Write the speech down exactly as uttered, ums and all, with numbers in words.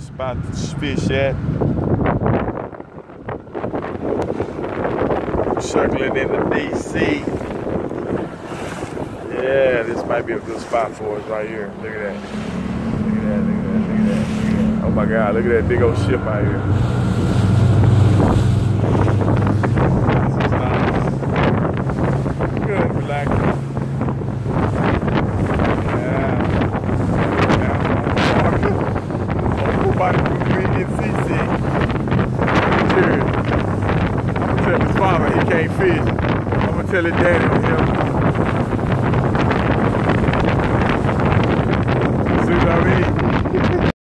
spot to fish at. Circling in the D C. Yeah, this might be a good spot for us right here. Look at that. Look at that, look at that, look at that, look at that. Oh my God, look at that big old ship out here. This is nice. Good, relaxing. Tell his father he can't fish. I'm gonna tell his daddy.